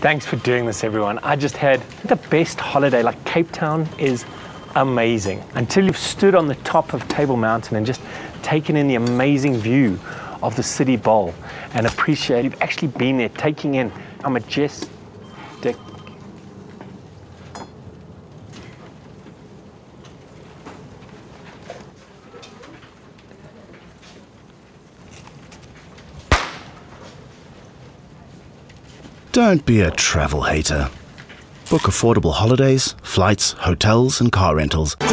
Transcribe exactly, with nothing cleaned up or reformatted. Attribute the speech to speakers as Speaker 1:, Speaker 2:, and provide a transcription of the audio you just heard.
Speaker 1: Thanks for doing this, everyone. I just had the best holiday. Like, Cape Town is amazing. Until you've stood on the top of Table Mountain and just taken in the amazing view of the city bowl and appreciate you've actually been there, taking in how majestic.
Speaker 2: Don't be a travel hater. Book affordable holidays, flights, hotels, and car rentals